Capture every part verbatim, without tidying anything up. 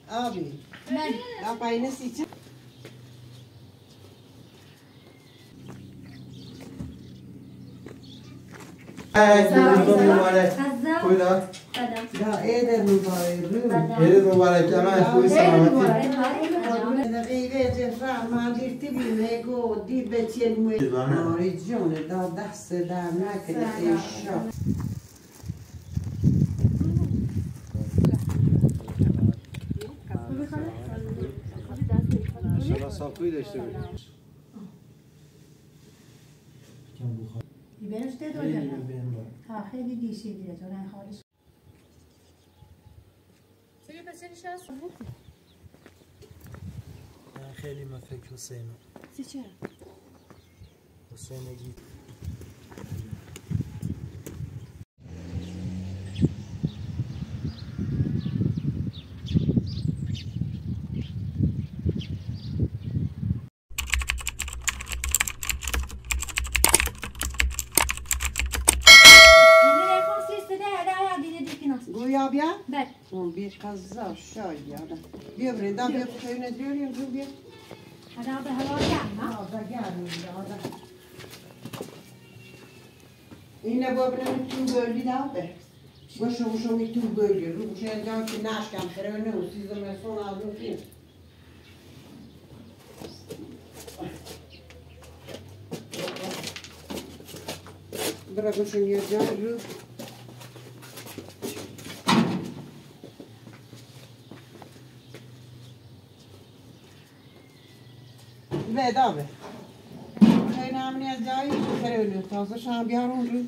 Abi. من Apa ini sih? Yılınızın mübarek. Buyurun. Ya eder mübarek. Yeriz mübarek. Hemen kuyu selameti. Da gayret efra ma dirti bilmego di betil mu. Regione da dasse da nakle eşya. İnşallah sapıyla işte böyle. يبانش تقدر ولا لا؟ ها خیلی دیشی دیره تو نه خالص. سری بسری شاید صبح. خیلی من فکر حسینو. چی چه؟ حسینگی. Goeie bia? بله. اون بی قضا شاید. بیا بریم دا بیا خیلی نداریم جو بیا. هذا به هوا گرمه. آه دا گرمه دا. اینه با بریم تو گلی دا به. باشه باشه می تو گلی رو باشه انجام که نشکم خیلی نه سیزم مسون آدم کیم. برای باشه یه جان رو. Veda be. Şey namını yazacağı bir kere ölüyor. Tazı şan bir harun ölüyor.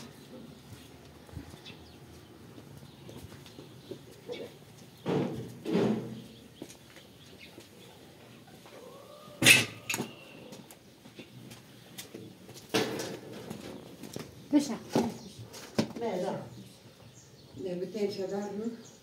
بشه. Veda. Ne bir tek şeyler mi?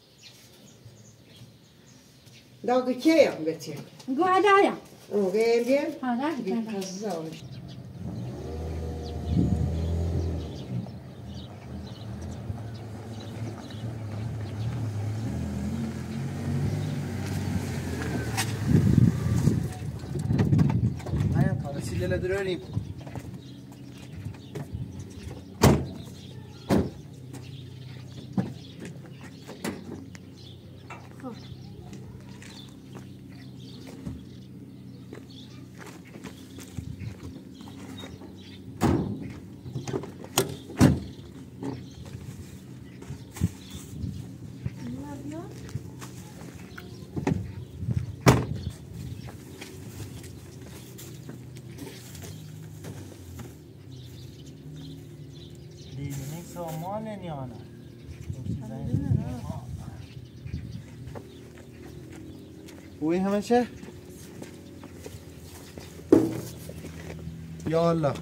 Daha da şey yap betiyor. قاعدة يا. Oraya bir. هذا Bir كذا. kaza olmuş. Aynen parasıyla duruyorum. Dinin samanı ne ana? وين همشه؟ يا الله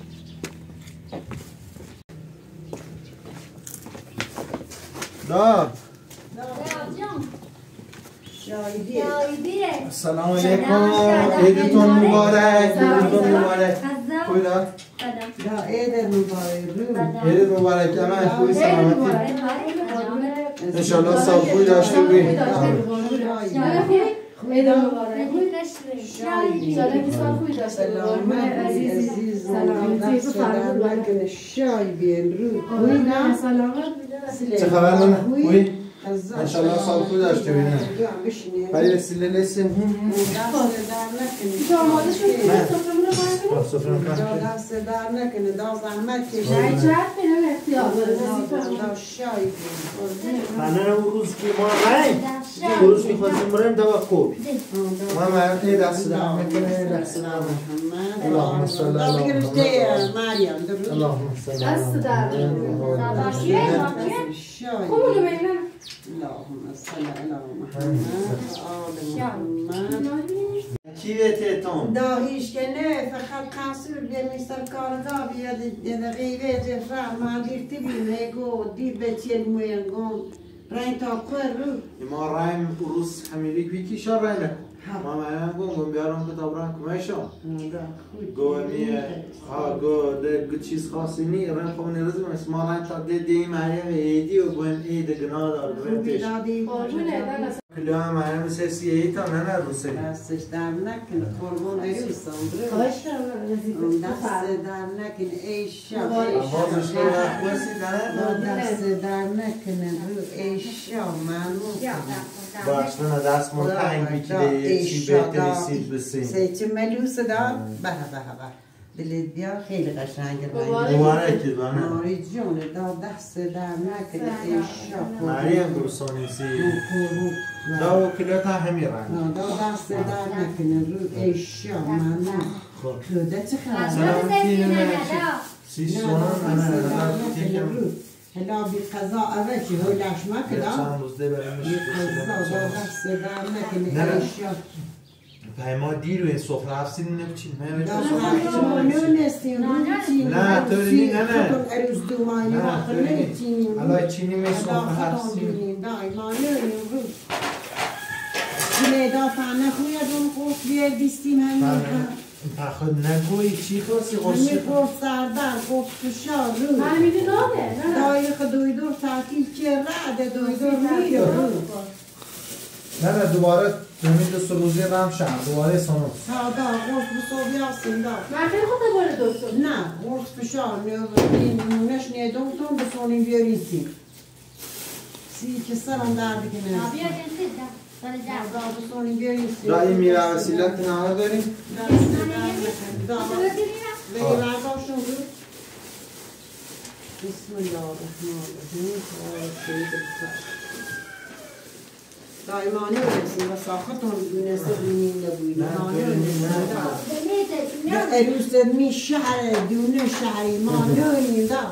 دا Şahidi. السلام عليكم عيدتون مبارك عيدتون مبارك بويدا Ya eder mübarek. عيد مبارك كمان خوي سلامتي ان شاء الله صار خوي داشته بي الشاي بين روح وينا چه خبر من خوي ان شاء الله صار خوي داشته بي هاي وسيله لسه سفره دست در نکنه دا زحمت کشید دا شای انا روز که ما رای روز میخواستیم بریم دوا خوب ما مرتی دست در میکنه دست در اللهم صل علی محمد مریم اللهم صل علی دست در شای اللهم صل علی محمد آل محمد کی بهتون دا هیچ که نه فقط قصور بمیستر کارگاه بیاد یه غیبت افرح ما دیرتی بیمگو دی بچیل مویگون رای تا قر رو ما رایم روز حمیلی کی شار رایم ما ما گم بیارم که دوران کمیشم گونی ها گو ده چیز خاصی نی رایم خو نرزم اسم رایم تا ده دی مریم ایدی و گون اید گناه دار گونتش کلاه هم هم سیایی تا نه نه روسه دستش در نکن قربان عروسم خواهش کردم اون دست در نکن ای شب بازش که وقتی نه دست در نکن رو ای شب منو باشتن دست من تنگ بکیده چی بهتری سید بسیم سیچه ملوس دار به به به دلت بیا خیلی قشنگه دوباره که بانه ماری جون دا دست در نکن ای شب مریم گروسانی سی دا و کلاه همی رنگ دا دست در نکن رو ای شب منو خوده چه خبر سی سونان نه هلا بی قضا اول چی هولش مکلا چند روز ده برای بی قضا دا دست در نکن ای شب پیما دیر و این سفره هفتی نبچین من دا خواهی نستیم نه توری نه نه اروز دومانی وقت نمیتینیم حالا چینی می سفره هفتی دا ایمانیم رو بله دا فهمه خوید اون خوش بیار دیستیم همین خود نگوی چی خواستی خواستی همین خوش سردر خوش فشار رو من میدونم دایی خدوی دور تعطیل چه رعده دوی دور میره نه نه دوباره دومی دو سه روزی رم شم دوباره سانوس ها دا خوش بسوبی هستیم دا من خیلی خود دوباره دوستم نه خوش فشار نمونش نیدون تون بسونیم بیاریستیم سی که سرم درده که بیا نستیم جنسی دا دا بسونیم بیاریستیم را این میره وسیلت نه داریم دا بگه برداشون رو بسم الله الرحمن الرحیم سید الفاتحه دایمانه برسیم و ساختون دونسته بینیم نبوید مانه برسیم دا اروست می شهر دونه شهری مانه نیم دا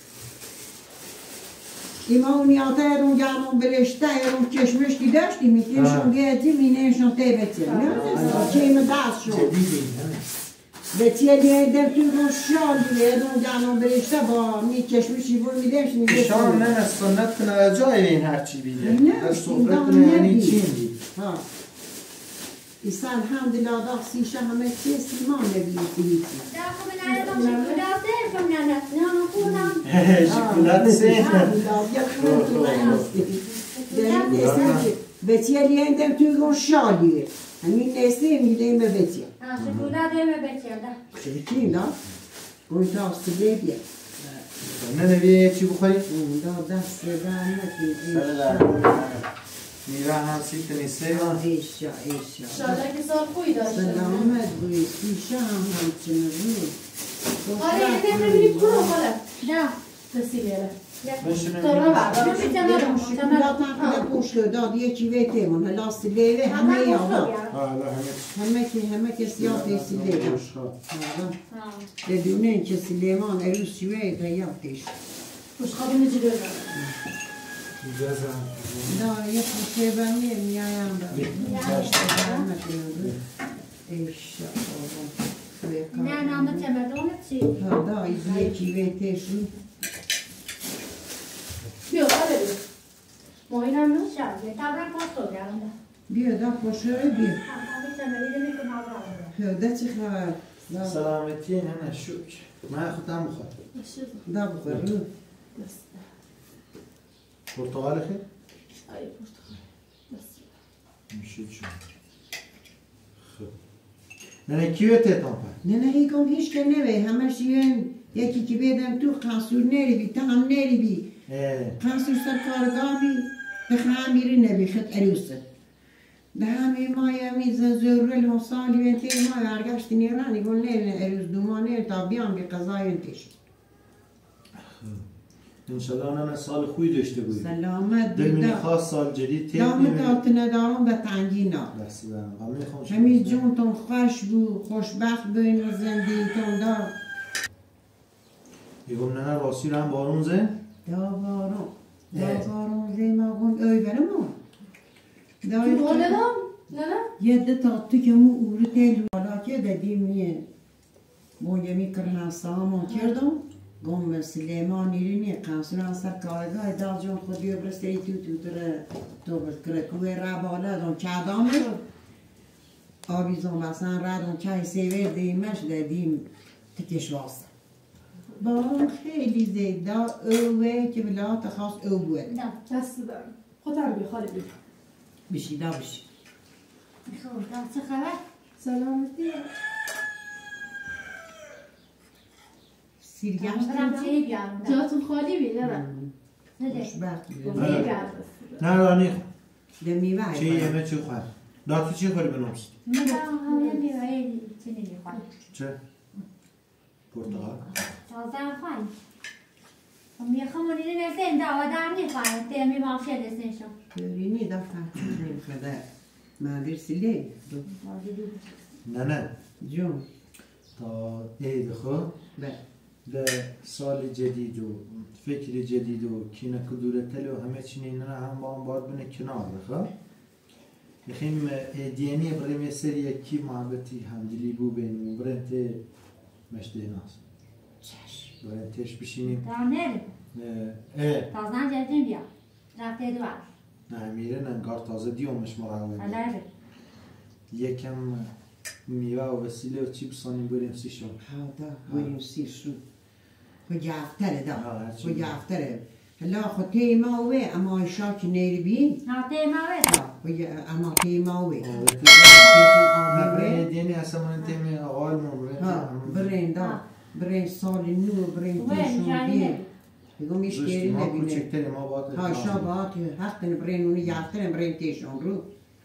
ایما اونی آتا ایرون گرمون برشته ایرون چشمش کی داشتی میتیشون گیتی مینهشون تیبتی چه ایمه دست شد بچه لیه در توی رو شال دیگه ایرون گرمون برشته با می چشمشی بور میدهش میده شام نه سنت کنه جای این هرچی بیده نه در صفره کنه یعنی چین دید ها ایسا الحمدلله دا سیشه همه چیه سیمان نبیدی هیچی دا خب من الان شکلاته کم ننت نه خونم شکلات سه یا خون تو نهستی داریم نسیم که بچه لیه در توی رو شالیه همین نسیم میدهیم به بچه شکلاته همه بچه دا چه چی دا؟ گوی تا سلیه بیا نه نبیه چی بخوری؟ دا دست در نکنی میره هم سیت نیسته ایشا ایشا شاده که سال خوی داشته سلامت بوی سیشه هم همچنه روی آره یه نفر بینی کنو خاله نه دستی بیاره تورا بردار شکلات هم که پوشت داد یکی ویتیمون هلا سلیوه همه یادا همه که همه که سیاه تیسی لیوه بدونه که سلیمان اروز شوه غیابتش خوش خوابی نجی داره دا یه خوشه بمیه میایم دا ایشا نه نامه تمدونه چی؟ دا ایزی یکی ویتش رو بیا آره بیا ما این هم نوش شد تبرن پاستو گرم دا بیا دا خوشه بیا همه تمدونه میکنم آره دا چه خبر؟ سلامتی نه نه شکر من خودم بخواد دا بخور رو پرتغال خیلی؟ آی پرتغال میشه چون خب نه نه کیوه تیتان پر؟ نه نه هیکم هیچ که نوه همش یه یکی که بیدم تو قصور نری بی تا هم نری بی قصور سر کارگاه بی بخواه میری نبی خد اروسه ده همه مای همیز زور الحصالی و انتی مای ارگشت نیرانی گل نری اروز دومانه تا بیان بی قضای انتیش انشالله نه سال خوی داشته بودی سلامت دلمینی خواست سال جدید تیب دامت آت ندارم به تنگی نا دست دارم همه خوش همی جون تون خوش بو خوشبخت بین و زندگی تون دار یکم نه راستی رو هم بارون زه؟ دا بارون دا بارون زی ما گون اوی برمون تو گونه دام؟ نه نه؟ یه ده تا تو که مو اوری تیلو حالا که دادیم میه مو یمی کرنا سامون کردم گم به سلیمان ایرینی قنصور سر کارگاه دا جون خودی و برستی تو تو تره تو بکره کوه را بالا دون چه دامه آبیزون بسن را دون چه سیوه دیمش دادیم تکش واسه بارون خیلی زیده اوه که بلا تخواست او بود نه دست دارم خودم بی خالی بی بشی دا بشی خب چه خبر؟ سلامتی سیرگشت برم چه بیارم جاتون خالی بیدارم خوشبخت نه رانی دمیوه چی یمه چی خواهد داتو چی خوری بنامست؟ من همه میوه چی نمیخواد چه؟ پرتقال؟ تازه خواهی میخوام اونی نسته این دوادر میخواد تیمی باشه دستنشون ببینی دا فرقی نمیخواد من برسیلی نه نه جون تا عید خود ده سال جدید و فکر جدید و کینه کدورتل و همه چی نه هم با هم باید بینه کنار بخواه بخیم دیانی برای سر یکی محبتی همدلی بو بینیم و برای ته مشته ناس برای تش بشینیم دانر اه تازه جدید بیا رفته دوار نه میره ننگار تازه دیومش مراوه علاره یکم میوه و وسیله و چی بسانیم بریم سیشون ها دا بریم سیشون خود افتره دا خود افتره هلا خود تیما وی اما شاک نیری بین ها تیما وی خود اما تیما وی برای دینی اصلا من تیمی آقال مون برین دا برین سال نو برین تیشون بین بگو میشکری نبینه ها شابات حق برین اونی یفتره برین تیشون رو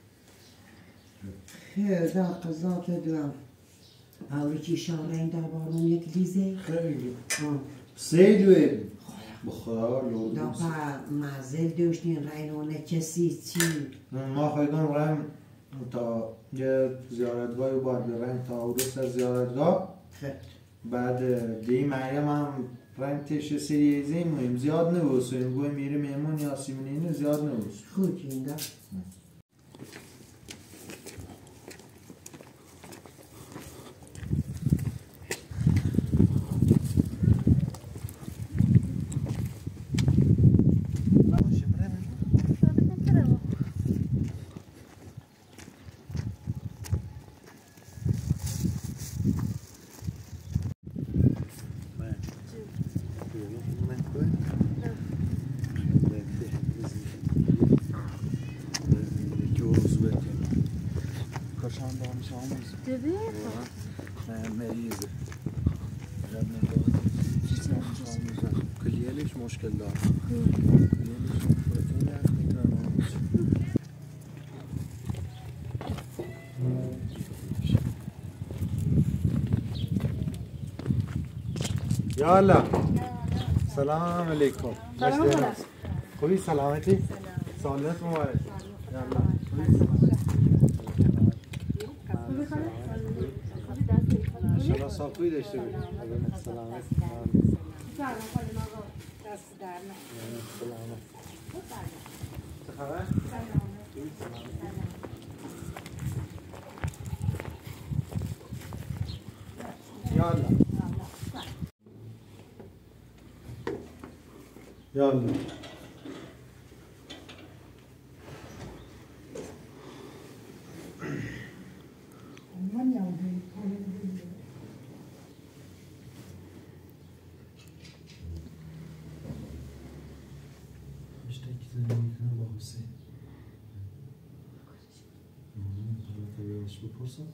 دا قضات دوام اولی چی شارین دا بارون یک لیزه خیلی سه دوی بخدا لود دا پا معزل دوشتین رینونه کسی چی ما خواهیدم ریم تا یه زیارتگاهی باید بریم تا عروس زیارتگاه بعد دی مریم هم ریم تش سریزی مهم زیاد نبوسیم گوی میره میمون یا سیمینینه زیاد نبوس خوب این دا کلیهش مشکل داره کلیهش پروتئین هست میتونم یالا سلام علیکم خوبی سلامتی سالت مبارک یالا شما صافی داشته باشید سلامت دست در سلامت چه خبر؟ یالا یالا بپرسم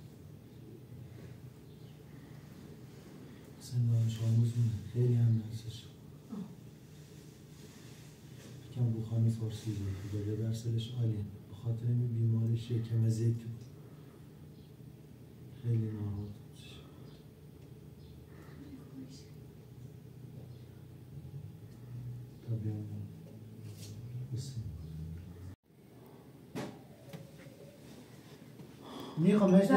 حسین دانش آموز خیلی هم نرسش کم بخانی فارسی بود داده درسلش عالیه بخاطر این بیماریش یکم زیت بود خیلی ناراحت بودش تا بیام بسیم میخوام هشت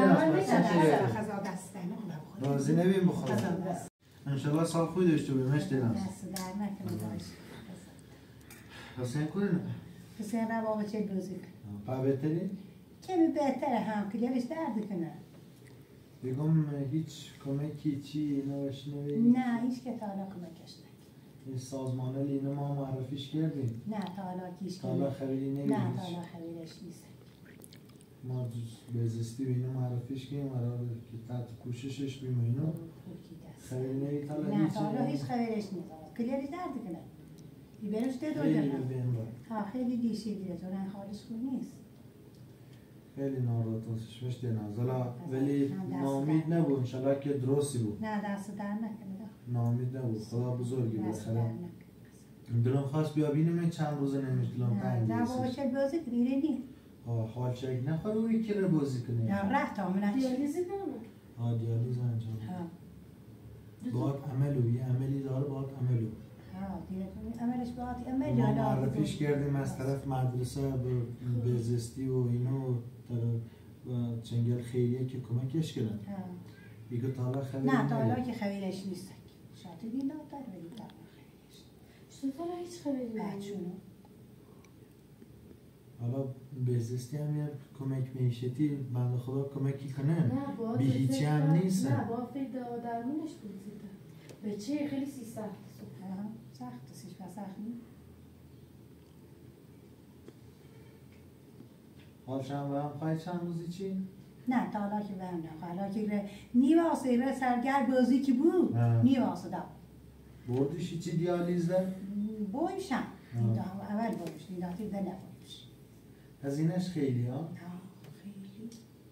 رازی نبیم بخورم انشالله سال خوی داشته بیم هشت دلم حسین کنه نه؟ حسین را بابا چه دوزی پا بهتری؟ کمی بهتره هم که گلش درد کنه بگم هیچ کمکی چی نوش نوی؟ نه هیچ که تا حالا کمکش نکرد این سازمانه لینه ما معرفیش کردیم؟ نه تا حالا کیش تا حالا خبری نگیدیش؟ نه تا حالا خبرش نیست ما بزستی به اینو معرفیش کنیم قرار که تحت کوششش بیم و اینو خبری نگید تا حالا نه تا حالا هیچ خبرش نیست کلیرش درد کنه ای برش ده دو خیلی ببین ها خیلی دیشی دیره تو نه حالش خوب نیست خیلی ناراحت هستش مشتی نازلا ولی نامید نبود انشالله که درستی بود. نه دست در نکنه. نامید نبود خدا بزرگی بالاخره. دلم خواست بیا بینم چند روز نمیش دلم تنگ نه بابا چه بازی کنی نی. آه حال شک نخواد اوی که رو بازی کنی. نه رفت آمنه. دیالیزی نمون. آه دیالیز انجام. باید عملو یه عملی داره باید عملو. عملش باید عمل ما معرفیش کردیم از طرف مدرسه به بهزستی و اینو طرف چنگل خیریه که کمکش کردن. دیگه تالا خبری نه تالا که خبرش نیست. شاید دینا دار ولی تالا خبرش. چطور هیچ خبری بچونو. حالا بهزستی هم یه کمک معیشتی بنده خدا کمکی کنن. نه با بی هیچی هم نیست. نه با فکر درمونش بودید. بچه خیلی سی سخت سخت سیش و سخت نی. حال شما هم خواهی چند روزی چی؟ نه تا حالا که بهم نه حالا که نیواسه ره سرگر بازی که بود نیواسه دا بردیشی چی دیالیز ده؟ بایشم اول بایش نیداتی ده نبایش هزینهش خیلی ها؟ خیلی خیلی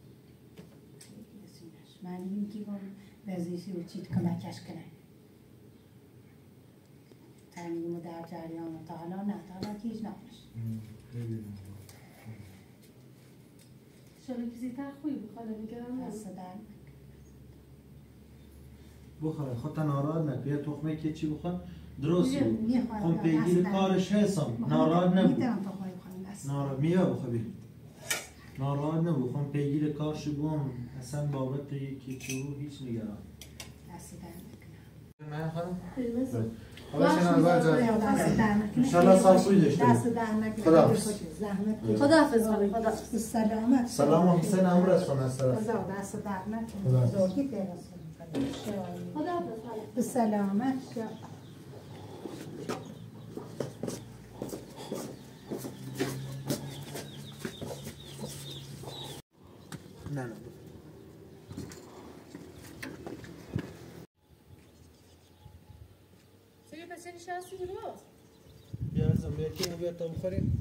هزینهش من این که با بزیشی و چیت کمکش کنه تنگیمو در جریان تا حالا نه تا حالا که هیچ نبایش خیلی شاید کسی تر خوبی بخواه نمیگرم دست در بخواه خود ناراحت نکن یه تخمه که چی بخواه درست بود خون پیگیر کارش هستم ناراحت نبود ناراحت میگه بخواه بید ناراحت نبود خون پیگیر کارش بوم اصلا بابت یکی چی بود هیچ نگران دست در نه خانم؟ خیلی حالا شنال برجا انشالله ساسوی داشته دست در نکنه خدا حافظ خدا حافظ خدا حافظ سلامت سلام و حسین امر از خونه است خدا دست در نکنه زورگی پیرس خدا حافظ به سلامت نه نه سوی پس نشستی برو بیا ازم بیا که بیا تا بخوریم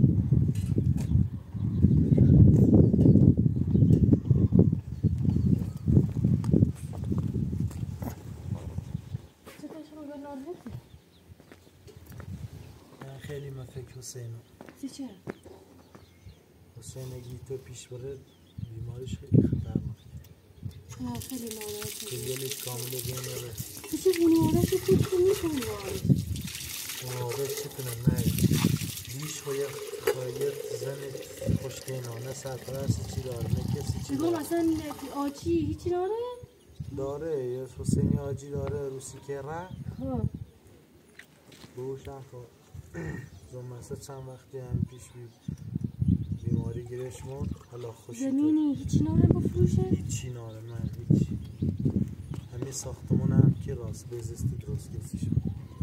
خیلی ما فکر حسینو چی چه؟ حسین اگه تو پیش بره بیماریش خیلی خطرناک آه خیلی ناراحته کلیلش کامل بین داره تو چه بنیادش رو فکر کنی کنی وارد بنیادش چی کنم نه بیش خواهی خواهی زن خوشتینانه سرپرست چی داره نه کسی چی داره مثلا آجی هیچی داره؟ داره یه حسینی آجی داره روسی که ره ها بوش نخواه زمسته چند وقتی هم پیش بید بیماری گیرش موند حالا خوشی زمینی هیچی ناره بفروشه؟ هیچی ناره من هیچی همین ساختمون هم که راست بزستی درست کسی شد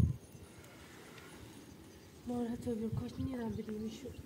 ماره تو بیو کاش نیرم بدیمی شد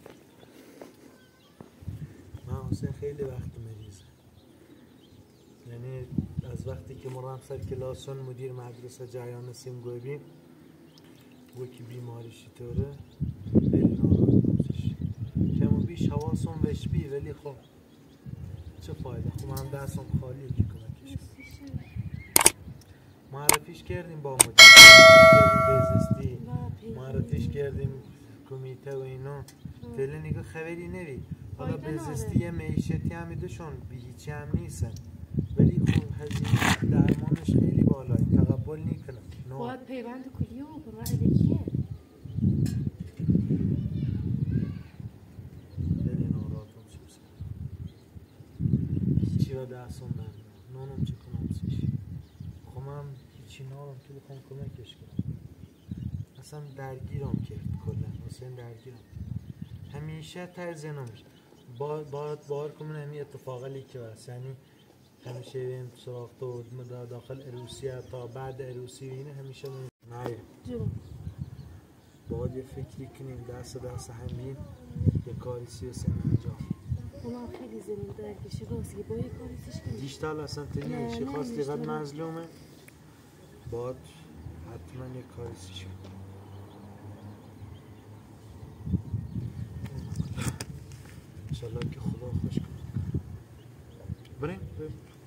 من حسین خیلی وقت مریضه یعنی از وقتی که مرام سر کلاسون مدیر مدرسه جریان سیم گویبیم و که بیماریشی طوره خیلی ناراحت بودش کم و بیش حواسم وش بی ولی خب چه فایده خب هم دستم خالیه که کمکش کنم معرفیش کردیم با مدیر کردیم بهزستی معرفیش کردیم کمیته و اینا فعلا نگاه خبری نوید حالا بهزستی یه معیشتی هم میدهشون بی هیچی هم نیستن ولی خب هزینه درمانش خیلی بالایی تقبل نیکنم باید پیوند کلیه و برای الکیه خیلی ناراحتم چی بسن هیچی را دستم بندم نانم چه کنم چیش خب من هیچی نارم که بخوام کمکش کنم اصلا درگیرم کرد کلا حسین درگیرم همیشه تر زنم باید باید کنم همی اتفاقی که هست یعنی همیشه بیم سراغ تو داخل عروسیه تا بعد عروسی و اینه همیشه نه جون باید یه فکری کنیم دست دست همین یه کاری سیاسی انجام اونا خیلی زمین درکشه راستی با یه کاری سیش کنیم دیشتال اصلا تنیه شی خواستی قد مظلومه باید حتما یه کاری سیش کنیم انشالله که خدا خوش کنه بریم